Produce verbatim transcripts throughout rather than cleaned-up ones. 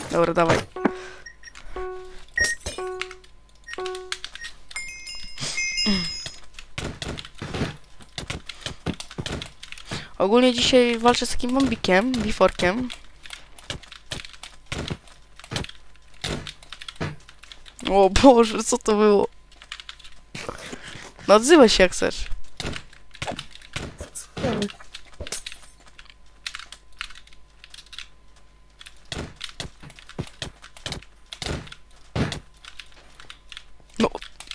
Dobra, dawaj. Ogólnie dzisiaj walczę z takim bombikiem, biforkiem. O Boże, co to było? No odzywaj się jak chcesz. No.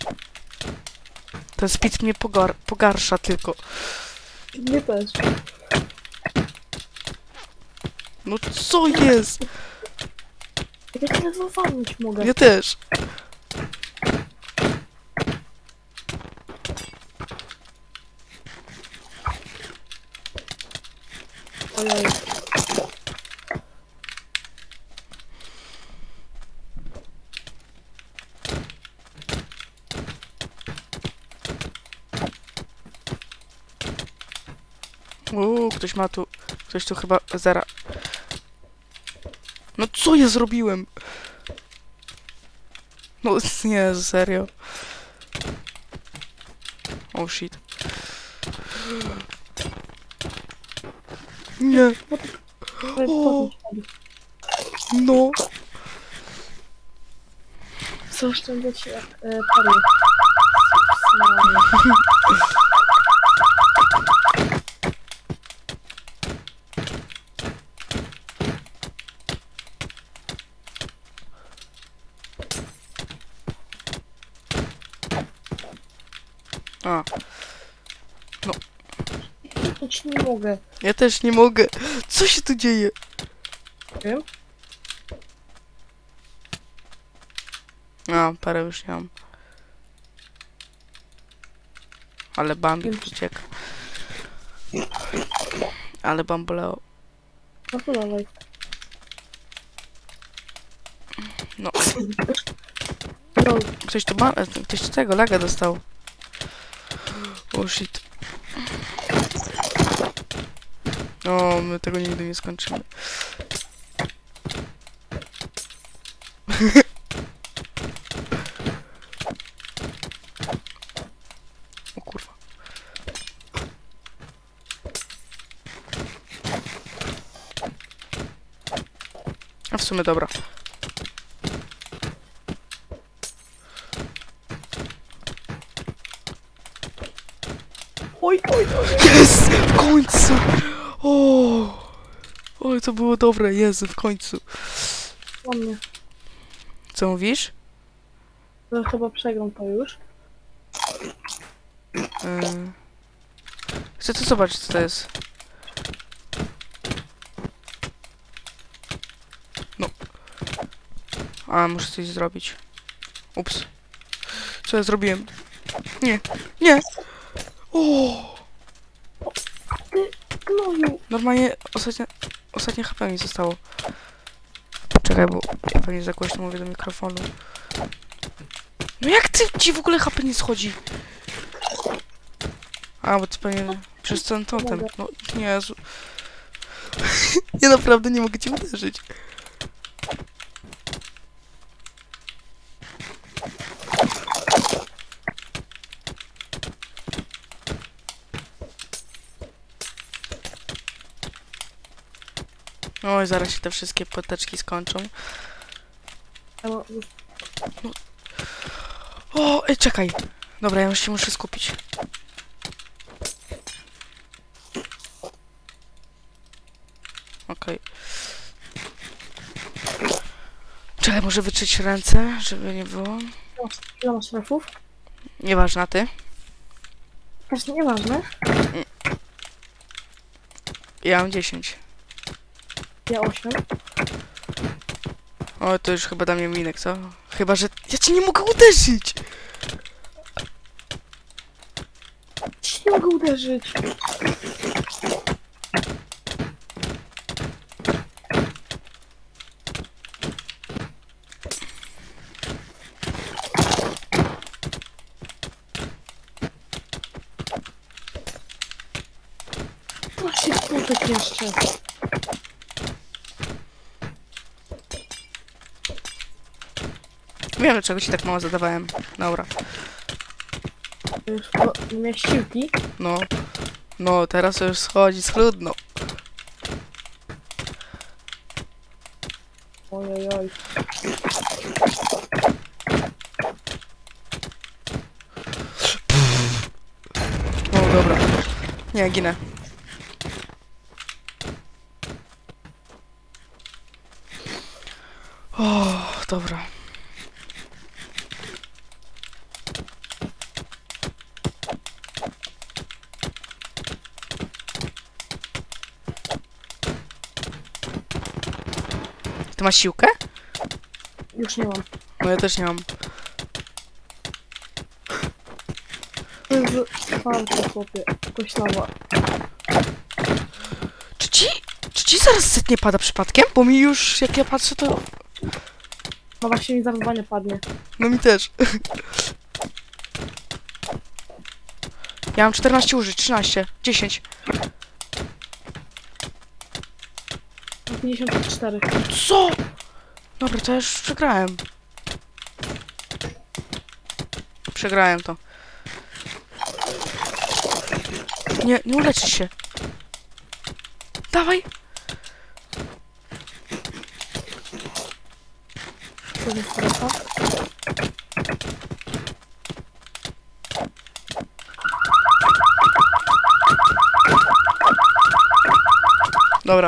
Ten speed mnie pogar pogarsza tylko. Nie też. No co jest? Ja cię ledwo walnąć mogę. Ja też. Ojej. Uuu, ktoś ma tu... Ktoś tu chyba zera. No co ja zrobiłem? No nie, serio. Oh shit. Nie. O, no. Zaoszczędzać e, pary. A. No. Ja ci nie mogę. Ja też nie mogę. Co się tu dzieje? Wiem. A, parę już nie mam. Ale Bambi Wiem. przecieka. Ale Bamboleo. No to dawaj. No. No, Ktoś tu ma... Ktoś tu tego laga dostał. Oh shit. O, my tego nigdy nie skończymy. O kurwa. A w sumie dobra. oj, oj, oj. Jest! W końcu! O! Oj, to było dobre, Jezu, w końcu. Na mnie. Co mówisz? To chyba przegram to już. Yy... Chcę tu zobaczyć, co to jest. No. A, muszę coś zrobić. Ups. Co ja zrobiłem? Nie, nie! O! Ty, gnoju. Normalnie ostatnie, ostatnie H P mi zostało. Czekaj, bo ja pewnie za głośno mówię do mikrofonu. No jak ty ci w ogóle H P nie schodzi? A, bo to pewnie przez ten totem. No, Jezu. Ja naprawdę nie mogę cię uderzyć. Oj, zaraz się te wszystkie płateczki skończą. Ja ma- O, ej, czekaj. Dobra, ja już się muszę skupić. Okej. Czekaj, może wytrzeć ręce, żeby nie było. Ile masz trafów? Nieważne, a ty? Właśnie nieważne. Ja mam dziesięć. Ja osiem. O, to już chyba da mnie minek, co? Chyba, że ja cię nie mogę uderzyć! Ci nie mogę uderzyć. Właśnie kółek jeszcze. Wiem, dlaczego ci tak mało zadawałem. Dobra. Już po, nie miałeś siłki. No. No, teraz już schodzi schludno. Ojej, oj. O, dobra. Nie, ginę. O, dobra. Ty masz siłkę? Już nie mam. No ja też nie mam. To jest twarde, chłopie. Koślawa. Czy ci, czy ci zaraz set nie pada przypadkiem? Bo mi już, jak ja patrzę, to... No właśnie mi zaraz bania padnie. No mi też. Ja mam czternaście użyć, trzynaście, dziesięć. Mam pięćdziesiąt cztery. Co? Dobra, to ja już przegrałem. Przegrałem to. Nie, nie uleczysz się. Dawaj. To jest strefa. Dobra.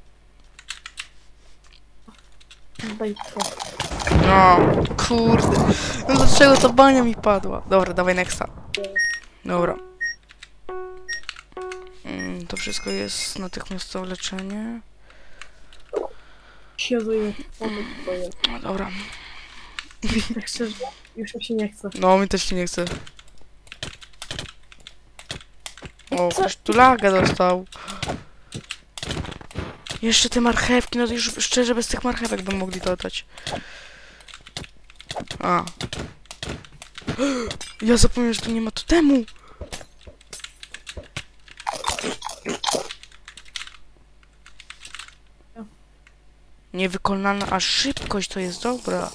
Daj to. No, kurde. No dlaczego ta bania mi padła? Dobra, dawaj nexta. Dobra. Mm, to wszystko jest natychmiastowe leczenie. Siedzę to jest. No dobra. Tak szczerze, już mi się nie chce. No, mi też się nie chce. O, Co? ktoś tu lagę dostał. Jeszcze te marchewki, no to już szczerze bez tych marchewek bym mogli dodać. A. Ja zapomniałem, że tu nie ma totemu. Niewykonalna, a szybkość to jest dobra.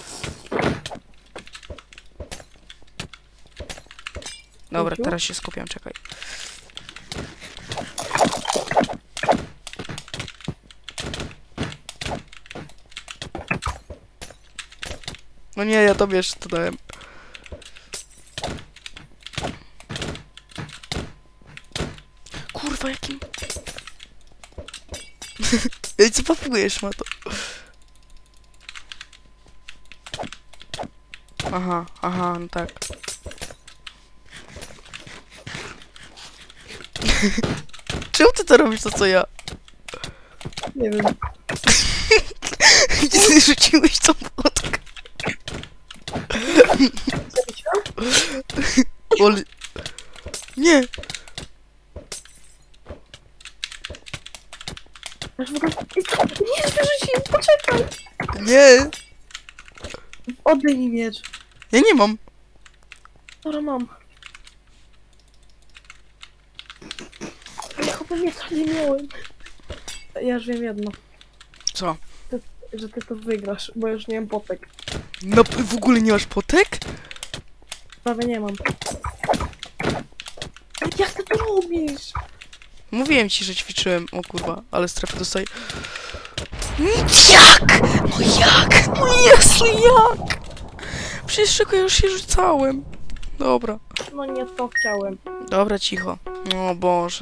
Dobra, Pięciu? teraz się skupiam, czekaj. No nie, ja tobie jeszcze to dałem. Kurwa, jakim... Ej, co papujesz, ma to? Aha, aha, no tak. Czemu ty to robisz to, co ja? Nie wiem. Gdzie ty rzuciłeś tą płotkę? Oli... Nie! Aż w ogóle... Nie, wyrzuciłem, poczekaj! Nie! Oddaj mi miecz. Ja nie mam. Dobra, mam. Ja chyba miecza nie miałem. Ja już wiem jedno. Co? Że ty to wygrasz, bo już nie mam potek. No, w ogóle nie masz potek? Prawie nie mam. Jak ty to robisz? Mówiłem ci, że ćwiczyłem. O kurwa, ale strefę dostaję. Jak? No jak? No Jezu, jak? Przecież czego ja już się rzucałem. Dobra. No nie to chciałem. Dobra, cicho. O Boże.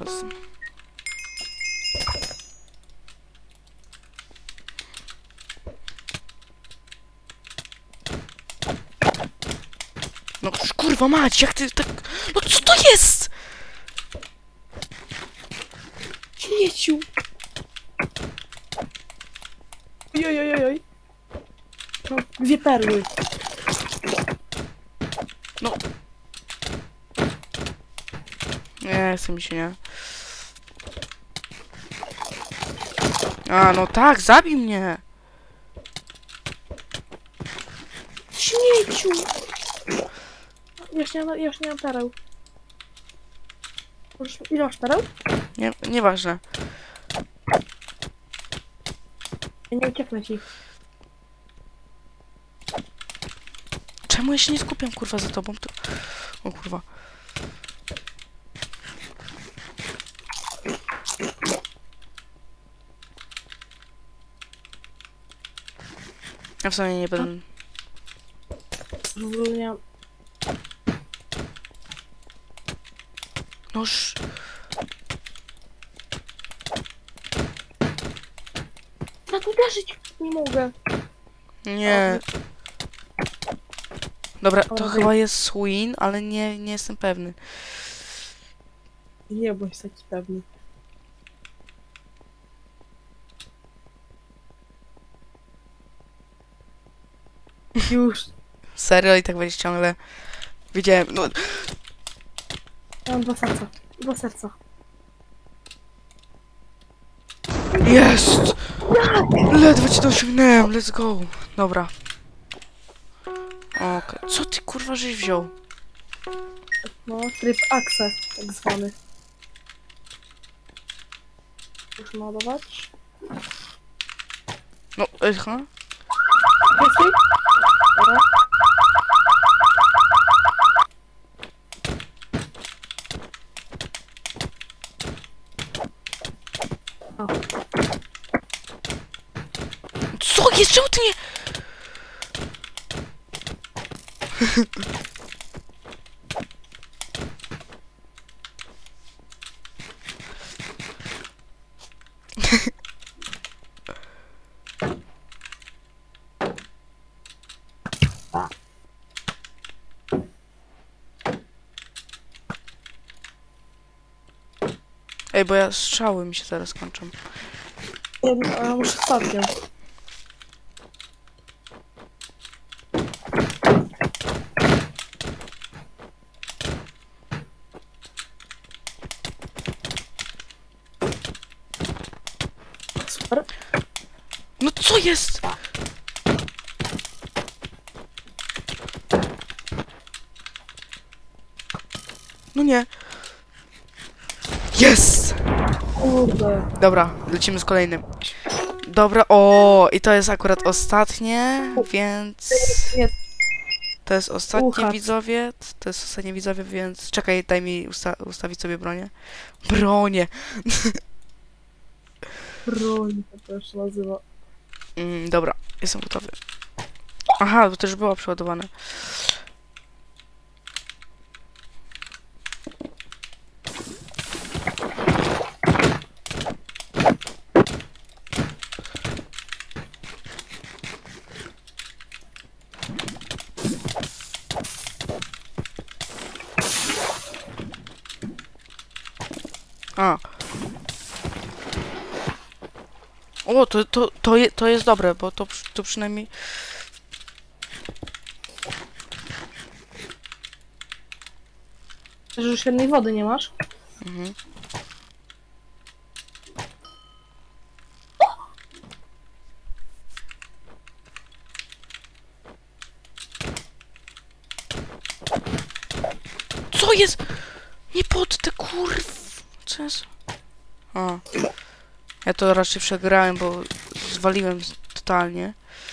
No kurwa mać, jak ty tak... No co to jest? Śmieciu! Ojojojoj. Mam dwie perły. No. Nie, chce mi się nie. A, no tak, zabij mnie. Śmieciu! Już nie, mam- już nie mam pereł. Już, ile masz pereł? Nie, nieważne. Ja nie ucieknę ci. Czemu ja się nie skupiam, kurwa, za tobą? To... O, kurwa. Ja w sumie nie będę... W ogóle nie mam... Noż... Ja tu uderzyć nie mogę. Nie. Dobra, to Ale- chyba jest win, ale nie, nie jestem pewny. Nie bądź taki pewny. Już. Serio? I tak będzie ciągle... Widziałem, no... Ja mam dwa serca. Dwa serca. Jest! Ledwo cię dosięgnąłem, let's go. Dobra. Okej. Co ty, kurwa, żeś wziął? No, tryb Axe, tak zwany. Muszę naładować. No, aha. Jesteś? Dobra. O, Co jest? Czemu ty nie... Ej, bo ja strzały mi się zaraz kończą. ja, ja muszę statkiem. Super. No co jest? No nie. Jest! Kurde. Dobra, lecimy z kolejnym. Dobra, o, i to jest akurat ostatnie, więc... Nie, To jest ostatnie, Ucha. widzowie. To jest ostatnie, widzowie, więc... Czekaj, daj mi usta ustawić sobie bronię. Bronię! broń, to też się nazywa. Mm, dobra, jestem gotowy. Aha, bo to już było przeładowane. A. O, to, to, to, je, to jest dobre, bo to, przy- to przynajmniej... Że już jednej wody nie masz? Mhm. Co jest? Nie pod te kurw... Co jest? A. Ja to raczej przegrałem, bo zwaliłem z- totalnie.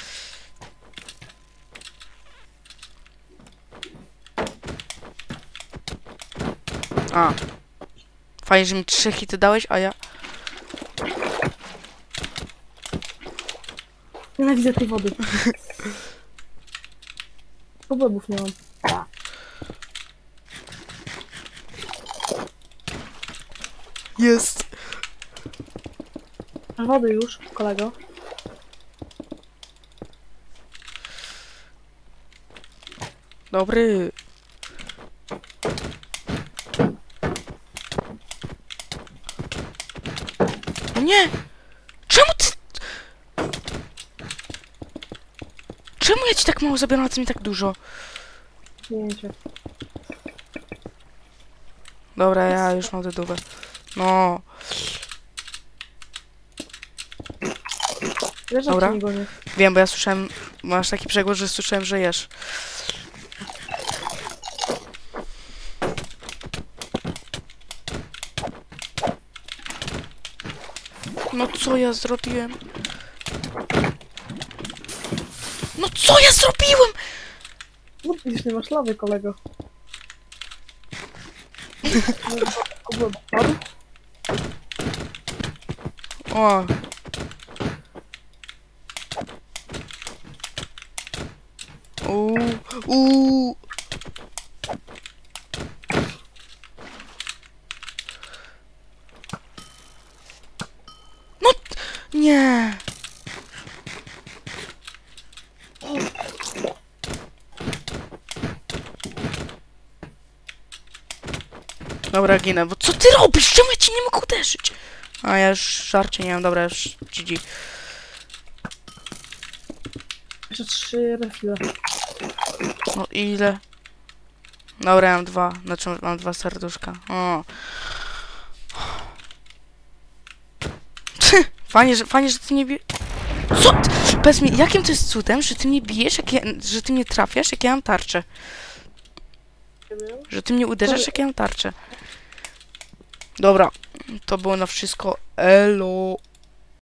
A. Fajnie, że mi trzy hity dałeś, a ja... Nienawidzę tej wody. Problemów nie mam. Jest! Masz wody już, kolego. Dobry. No nie! Czemu ty... Czemu ja ci tak mało zabieram, a ty mi tak dużo? Zdjęcie. Dobra, ja już mam dedówę. No. Wiesz, że Dobra. cię nie gonię. Wiem, bo ja słyszałem... Masz taki przegłos, że słyszałem, że jesz. No co ja zrobiłem? No co ja zrobiłem? No widzisz, nie masz lawy, kolego. O. Uuu, uuu. No, nie. Dobra, ginę, bo co ty robisz? Czemu ja ci nie mogę uderzyć? A ja już żarcie nie mam, dobra, już G G. Jeszcze trzy refile. No ile? Dobra, ja mam dwa, znaczy mam dwa serduszka. O. Fajnie, że, fajnie, że ty nie bijesz. Co? ty- Powiedz mi, jakim to jest cudem, że ty mnie bijesz, jak ja, że ty mnie trafiasz, jak ja mam tarczę? Nie wiem. Że ty mnie uderzasz, jak ja mam tarczę. Dobra, to było na wszystko. Elo.